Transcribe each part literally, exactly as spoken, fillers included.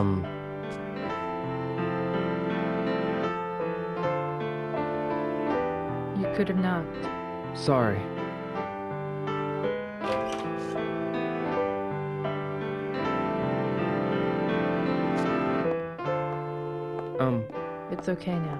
Um... You could have knocked. Sorry. Um... It's okay now.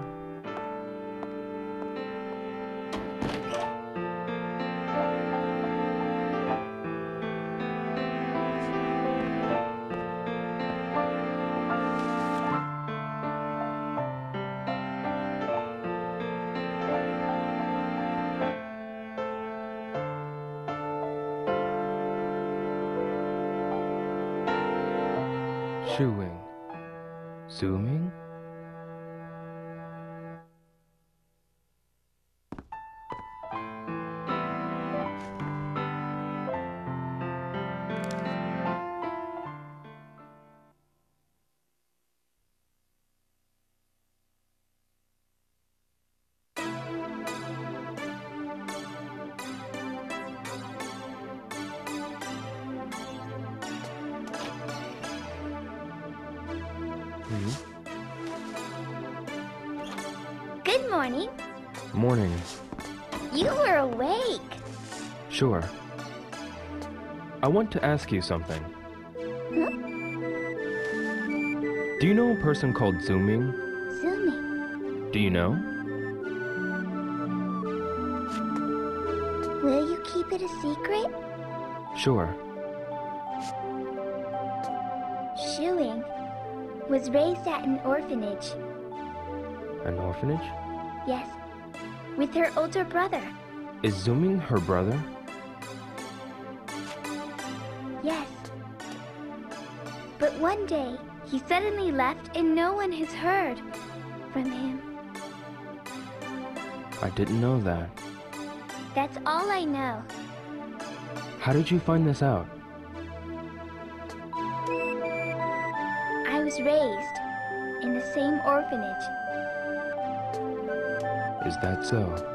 Xiuying. Ziming? Hmm? Good morning. Morning. You were awake. Sure. I want to ask you something. Huh? Do you know a person called Ziming? Ziming. Do you know? Will you keep it a secret? Sure. Xiuying was raised at an orphanage. An orphanage? Yes, with her older brother. Is Ziming her brother? Yes. But one day, he suddenly left and no one has heard from him. I didn't know that. That's all I know. How did you find this out? I was raised in the same orphanage. Is that so?